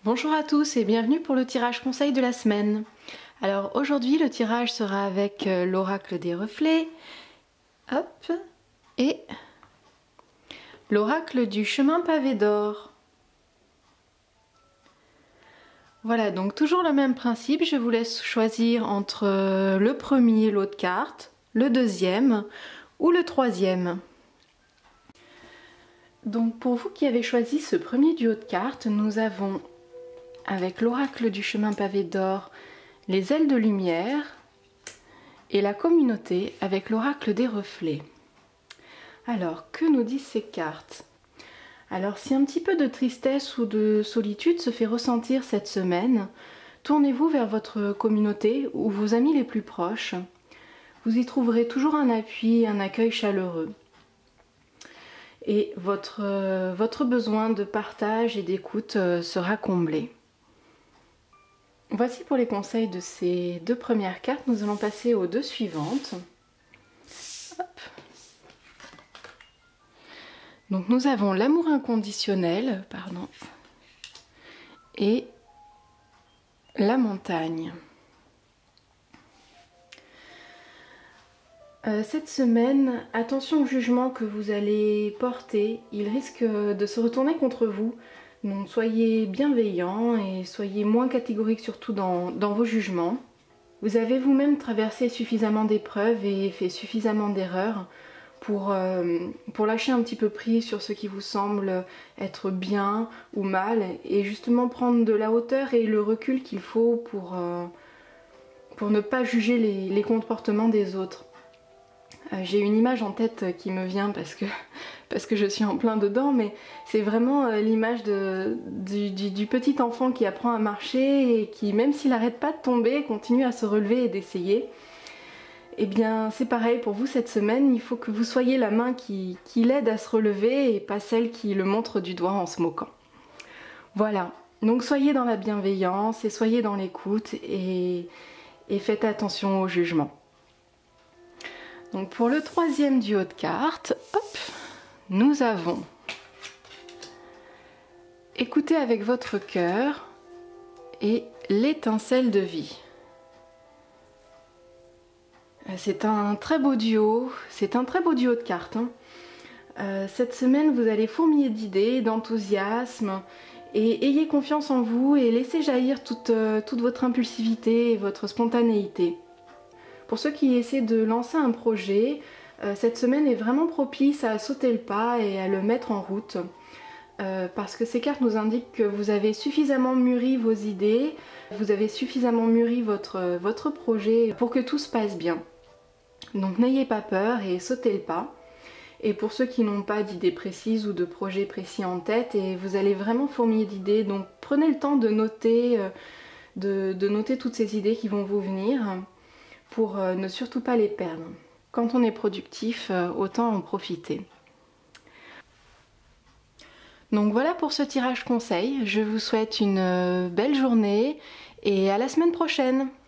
Bonjour à tous et bienvenue pour le tirage conseil de la semaine. Alors aujourd'hui le tirage sera avec l'oracle des reflets, hop, et l'oracle du chemin pavé d'or. Voilà, donc toujours le même principe, je vous laisse choisir entre le premier lot de cartes, le deuxième ou le troisième. Donc pour vous qui avez choisi ce premier duo de cartes, nous avons avec l'oracle du chemin pavé d'or, les ailes de lumière et la communauté avec l'oracle des reflets. Alors, que nous disent ces cartes? Alors, si un petit peu de tristesse ou de solitude se fait ressentir cette semaine, tournez-vous vers votre communauté ou vos amis les plus proches. Vous y trouverez toujours un appui et un accueil chaleureux. Et votre besoin de partage et d'écoute sera comblé. Voici pour les conseils de ces deux premières cartes. Nous allons passer aux deux suivantes. Hop. Donc nous avons l'amour inconditionnel, et la montagne. Cette semaine, attention au jugement que vous allez porter. Il risque de se retourner contre vous. Donc soyez bienveillants et soyez moins catégoriques surtout dans vos jugements. Vous avez vous-même traversé suffisamment d'épreuves et fait suffisamment d'erreurs pour lâcher un petit peu prise sur ce qui vous semble être bien ou mal et justement prendre de la hauteur et le recul qu'il faut pour ne pas juger les comportements des autres. J'ai une image en tête qui me vient parce que je suis en plein dedans, mais c'est vraiment l'image du petit enfant qui apprend à marcher et qui, même s'il n'arrête pas de tomber, continue à se relever et d'essayer. Et bien c'est pareil pour vous cette semaine, il faut que vous soyez la main qui l'aide à se relever et pas celle qui le montre du doigt en se moquant. Voilà, donc soyez dans la bienveillance et soyez dans l'écoute et faites attention au jugement. Donc pour le troisième duo de cartes, hop, nous avons écoutez avec votre cœur et l'étincelle de vie. C'est un très beau duo, de cartes. Cette semaine vous allez fourmiller d'idées, d'enthousiasme et ayez confiance en vous et laissez jaillir toute votre impulsivité et votre spontanéité. Pour ceux qui essaient de lancer un projet, cette semaine est vraiment propice à sauter le pas et à le mettre en route. Parce que ces cartes nous indiquent que vous avez suffisamment mûri vos idées, vous avez suffisamment mûri votre projet pour que tout se passe bien. Donc n'ayez pas peur et sautez le pas. Et pour ceux qui n'ont pas d'idées précises ou de projets précis en tête, et vous allez vraiment fourmiller d'idées, donc prenez le temps de noter toutes ces idées qui vont vous venir, pour ne surtout pas les perdre. Quand on est productif, autant en profiter. Donc voilà pour ce tirage conseil, je vous souhaite une belle journée et à la semaine prochaine.